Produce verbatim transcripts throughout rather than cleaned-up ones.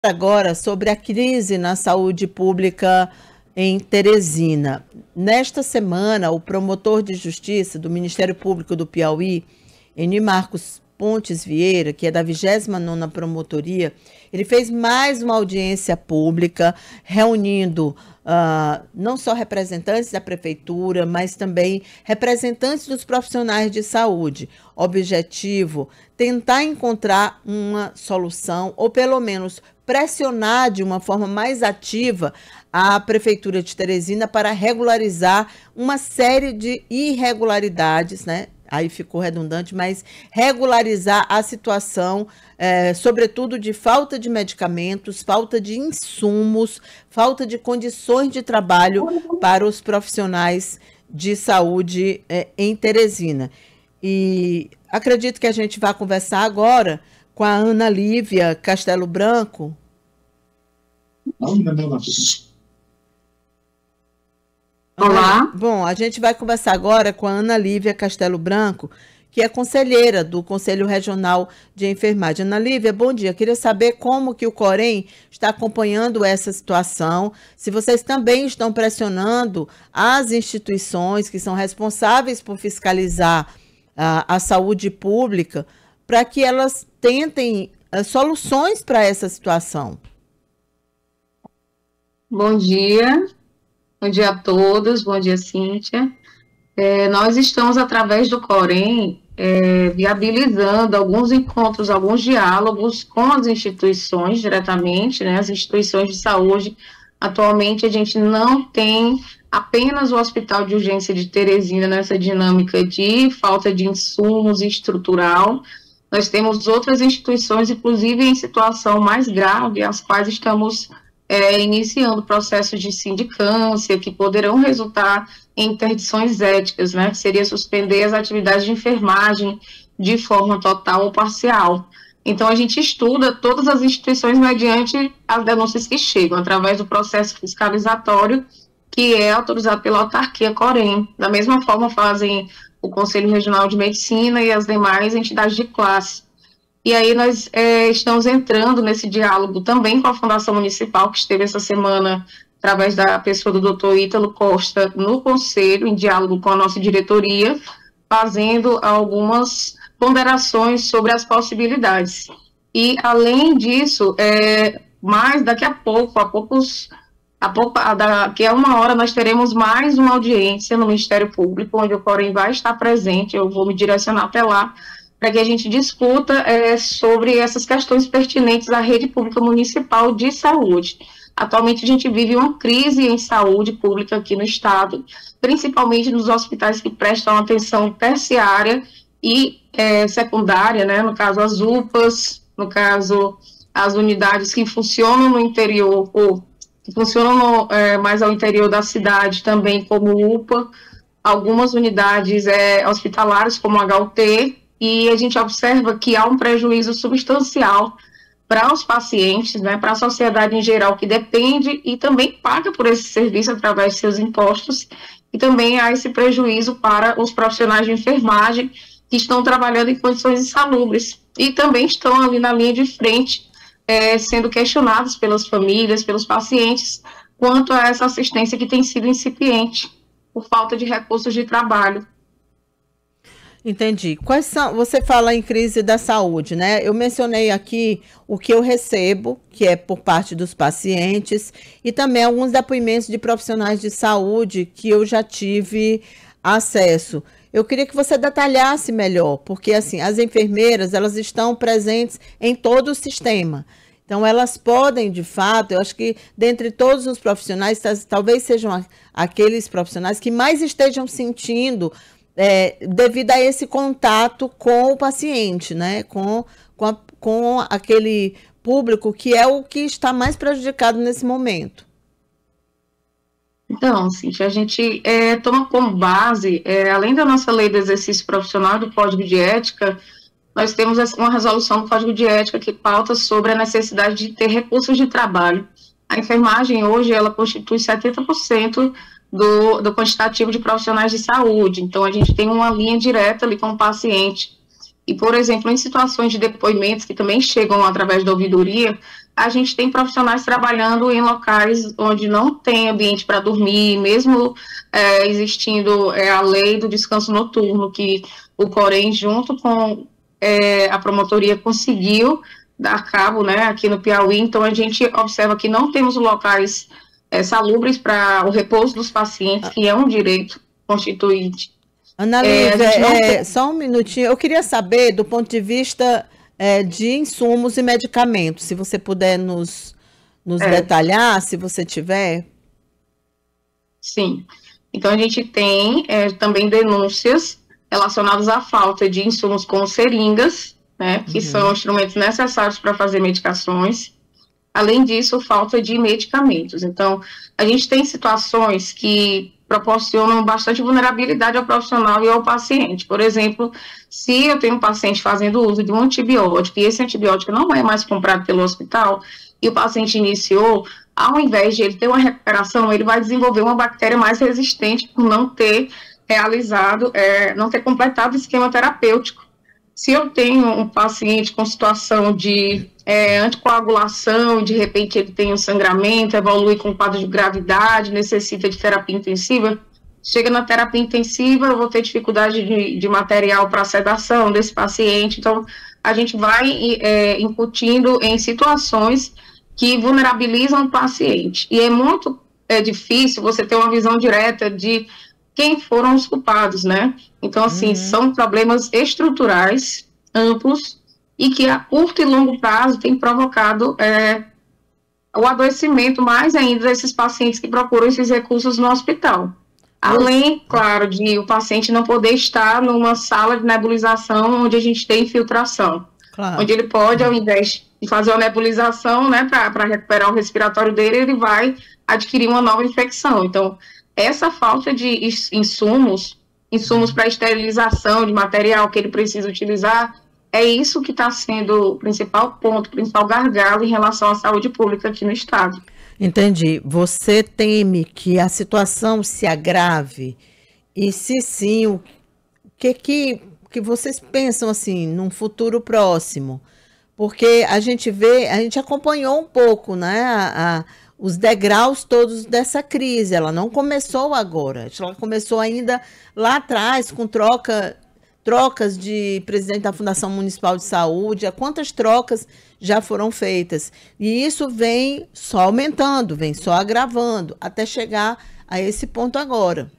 Agora sobre a crise na saúde pública em Teresina. Nesta semana, o promotor de justiça do Ministério Público do Piauí, Eni Marcos Pontes Vieira, que é da vigésima nona Promotoria, ele fez mais uma audiência pública, reunindo uh, não só representantes da Prefeitura, mas também representantes dos profissionais de saúde. Objetivo, tentar encontrar uma solução, ou pelo menos pressionar de uma forma mais ativa a Prefeitura de Teresina para regularizar uma série de irregularidades, né? Aí ficou redundante, mas regularizar a situação, é, sobretudo de falta de medicamentos, falta de insumos, falta de condições de trabalho para os profissionais de saúde é, em Teresina. E acredito que a gente vai conversar agora com a Ana Lívia Castelo Branco. Olá. Bom, a gente vai conversar agora com a Ana Lívia Castelo Branco, que é conselheira do Conselho Regional de Enfermagem. Ana Lívia, bom dia. Queria saber como que o Corém está acompanhando essa situação, se vocês também estão pressionando as instituições que são responsáveis por fiscalizar a, a saúde pública para que elas tentem uh, soluções para essa situação. Bom dia. Bom dia a todos, bom dia, Cíntia. É, nós estamos, através do Corém, é, viabilizando alguns encontros, alguns diálogos com as instituições diretamente, né, as instituições de saúde. Atualmente, a gente não tem apenas o Hospital de Urgência de Teresina nessa dinâmica de falta de insumos estrutural. Nós temos outras instituições, inclusive em situação mais grave, as quais estamos É, iniciando processos de sindicância que poderão resultar em interdições éticas, né, que seria suspender as atividades de enfermagem de forma total ou parcial. Então, a gente estuda todas as instituições mediante as denúncias que chegam, através do processo fiscalizatório, que é autorizado pela autarquia Corém. Da mesma forma, fazem o Conselho Regional de Medicina e as demais entidades de classe. E aí nós é, estamos entrando nesse diálogo também com a Fundação Municipal, que esteve essa semana, através da pessoa do doutor Ítalo Costa, no Conselho, em diálogo com a nossa diretoria, fazendo algumas ponderações sobre as possibilidades. E, além disso, é, mais daqui a pouco, a poucos, a pouco, daqui a uma hora, nós teremos mais uma audiência no Ministério Público, onde o Corém vai estar presente, eu vou me direcionar até lá, para que a gente discuta é, sobre essas questões pertinentes à rede pública municipal de saúde. Atualmente, a gente vive uma crise em saúde pública aqui no estado, principalmente nos hospitais que prestam atenção terciária e é, secundária, né, no caso as U P As, no caso as unidades que funcionam no interior, ou que funcionam no, é, mais ao interior da cidade também como U P A, algumas unidades é, hospitalares como H U T, e a gente observa que há um prejuízo substancial para os pacientes, né, para a sociedade em geral, que depende e também paga por esse serviço através de seus impostos, e também há esse prejuízo para os profissionais de enfermagem que estão trabalhando em condições insalubres e também estão ali na linha de frente, é, sendo questionados pelas famílias, pelos pacientes, quanto a essa assistência que tem sido incipiente por falta de recursos de trabalho. Entendi. Quais são, você fala em crise da saúde, né? Eu mencionei aqui o que eu recebo, que é por parte dos pacientes, e também alguns depoimentos de profissionais de saúde que eu já tive acesso. Eu queria que você detalhasse melhor, porque assim, as enfermeiras, elas estão presentes em todo o sistema. Então, elas podem, de fato, eu acho que dentre todos os profissionais, talvez sejam aqueles profissionais que mais estejam sentindo É, devido a esse contato com o paciente, né? Com, com, a, com aquele público que é o que está mais prejudicado nesse momento. Então, Cíntia, a gente é, toma como base, é, além da nossa lei do exercício profissional do Código de Ética, nós temos uma resolução do Código de Ética que pauta sobre a necessidade de ter recursos de trabalho. A enfermagem hoje, ela constitui setenta por cento Do, do quantitativo de profissionais de saúde. Então, a gente tem uma linha direta ali com o paciente. E, por exemplo, em situações de depoimentos que também chegam através da ouvidoria, a gente tem profissionais trabalhando em locais onde não tem ambiente para dormir, mesmo é, existindo é, a lei do descanso noturno, que o Corém, junto com é, a promotoria, conseguiu dar cabo, né, aqui no Piauí. Então, a gente observa que não temos locais é, salubres para o repouso dos pacientes, que é um direito constituinte. Ana Lívia, é, é, só um minutinho. Eu queria saber, do ponto de vista é, de insumos e medicamentos, se você puder nos, nos é. detalhar, se você tiver. Sim. Então, a gente tem é, também denúncias relacionadas à falta de insumos como seringas, né, que uhum. são instrumentos necessários para fazer medicações. Além disso, falta de medicamentos. Então, a gente tem situações que proporcionam bastante vulnerabilidade ao profissional e ao paciente. Por exemplo, se eu tenho um paciente fazendo uso de um antibiótico e esse antibiótico não é mais comprado pelo hospital e o paciente iniciou, ao invés de ele ter uma recuperação, ele vai desenvolver uma bactéria mais resistente por não ter realizado, é, não ter completado o esquema terapêutico. Se eu tenho um paciente com situação de é, anticoagulação, de repente ele tem um sangramento, evolui com quadro de gravidade, necessita de terapia intensiva, chega na terapia intensiva, eu vou ter dificuldade de, de material para sedação desse paciente. Então, a gente vai é, incutindo em situações que vulnerabilizam o paciente. E é muito é, difícil você ter uma visão direta de quem foram os culpados, né? Então, assim, uhum. são problemas estruturais, amplos, e que a curto e longo prazo tem provocado é, o adoecimento mais ainda desses pacientes que procuram esses recursos no hospital. Além, claro, de o paciente não poder estar numa sala de nebulização onde a gente tem infiltração. Claro. Onde ele pode, ao invés de fazer uma nebulização, né, para recuperar o respiratório dele, ele vai adquirir uma nova infecção. Então, essa falta de insumos, insumos para esterilização de material que ele precisa utilizar, é isso que está sendo o principal ponto, o principal gargalo em relação à saúde pública aqui no estado. Entendi. Você teme que a situação se agrave? E se sim, o que, que, que vocês pensam assim, num futuro próximo? Porque a gente vê, a gente acompanhou um pouco, né, a, a os degraus todos dessa crise. Ela não começou agora, ela começou ainda lá atrás, com troca, trocas de presidente da Fundação Municipal de Saúde. Quantas trocas já foram feitas? E isso vem só aumentando, vem só agravando, até chegar a esse ponto agora.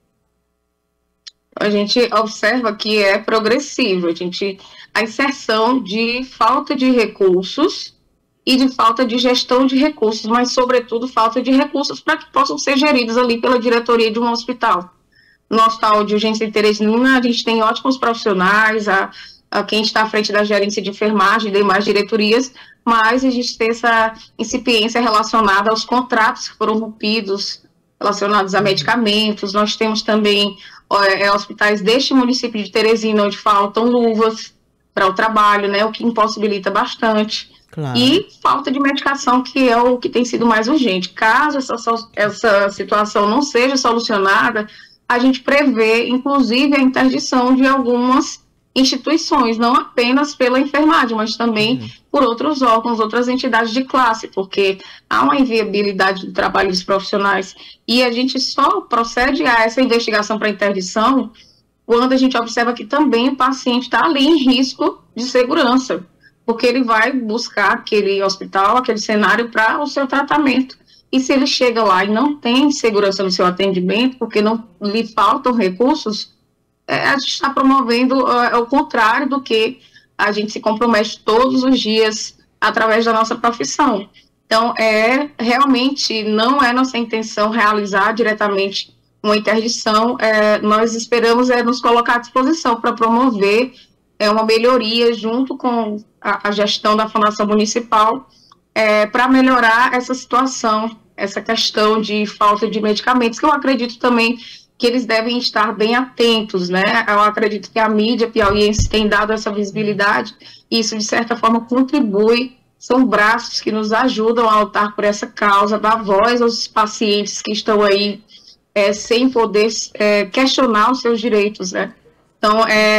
A gente observa que é progressivo, a, gente, a inserção de falta de recursos e de falta de gestão de recursos, mas, sobretudo, falta de recursos para que possam ser geridos ali pela diretoria de um hospital. No Hospital de Urgência de Teresina, a gente tem ótimos profissionais, a, a quem está à frente da gerência de enfermagem, demais diretorias, mas a gente tem essa incipiência relacionada aos contratos que foram rompidos, relacionados a medicamentos. Nós temos também é, hospitais deste município de Teresina, onde faltam luvas para o trabalho, né, o que impossibilita bastante. Claro. E falta de medicação, que é o que tem sido mais urgente. Caso essa, essa situação não seja solucionada, a gente prevê, inclusive, a interdição de algumas instituições, não apenas pela enfermagem, mas também uhum. por outros órgãos, outras entidades de classe, porque há uma inviabilidade do trabalho dos profissionais. E a gente só procede a essa investigação para interdição quando a gente observa que também o paciente está ali em risco de segurança, porque ele vai buscar aquele hospital, aquele cenário para o seu tratamento. E se ele chega lá e não tem segurança no seu atendimento, porque não lhe faltam recursos, é, a gente está promovendo é, o contrário do que a gente se compromete todos os dias através da nossa profissão. Então, é, realmente não é nossa intenção realizar diretamente uma interdição. É, nós esperamos é, nos colocar à disposição para promover é, uma melhoria junto com a, a gestão da Fundação Municipal, é, para melhorar essa situação, essa questão de falta de medicamentos, que eu acredito também que eles devem estar bem atentos, né? Eu acredito que a mídia piauiense tem dado essa visibilidade, e isso, de certa forma, contribui, são braços que nos ajudam a lutar por essa causa, dar voz aos pacientes que estão aí é, sem poder é, questionar os seus direitos, né? Então, é,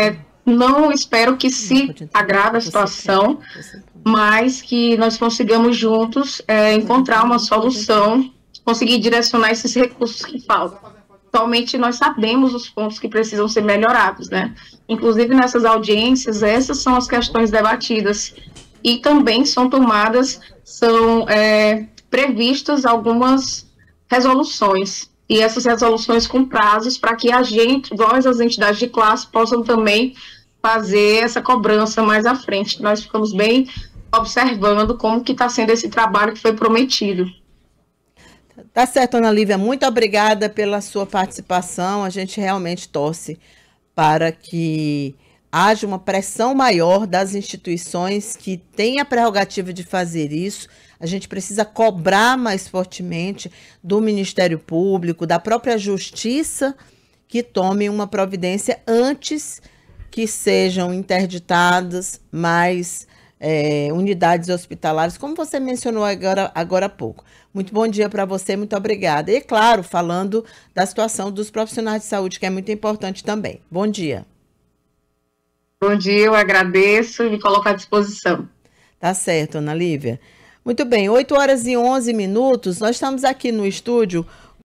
não espero que se agrave a situação, mas que nós consigamos juntos é, encontrar uma solução, conseguir direcionar esses recursos que faltam. Atualmente nós sabemos os pontos que precisam ser melhorados, né? Inclusive nessas audiências, essas são as questões debatidas e também são tomadas, são é, previstas algumas resoluções, e essas resoluções com prazos para que a gente, nós, as entidades de classe, possam também fazer essa cobrança mais à frente. Nós ficamos bem observando como que está sendo esse trabalho que foi prometido. Tá certo, Ana Lívia, muito obrigada pela sua participação. A gente realmente torce para que haja uma pressão maior das instituições que têm a prerrogativa de fazer isso. A gente precisa cobrar mais fortemente do Ministério Público, da própria Justiça, que tome uma providência antes que sejam interditadas mais é, unidades hospitalares, como você mencionou agora, agora há pouco. Muito bom dia para você, muito obrigada. E, claro, falando da situação dos profissionais de saúde, que é muito importante também. Bom dia. Bom dia, eu agradeço e me coloco à disposição. Tá certo, Ana Lívia. Muito bem, oito horas e onze minutos, nós estamos aqui no estúdio